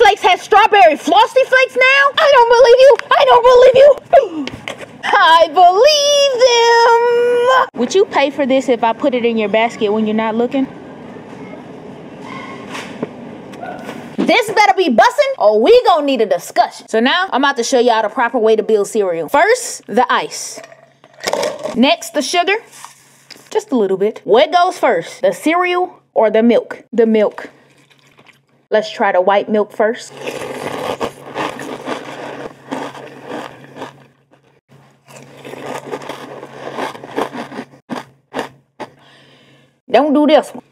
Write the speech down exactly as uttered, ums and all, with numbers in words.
Flakes has strawberry Frosty Flakes now? I don't believe you. I don't believe you. I believe them. Would you pay for this if I put it in your basket when you're not looking? This better be bussin' or we gonna need a discussion. So now I'm about to show y'all the proper way to build cereal. First, the ice. Next, the sugar. Just a little bit. What goes first? The cereal or the milk? The milk. Let's try the white milk first. Don't do this one.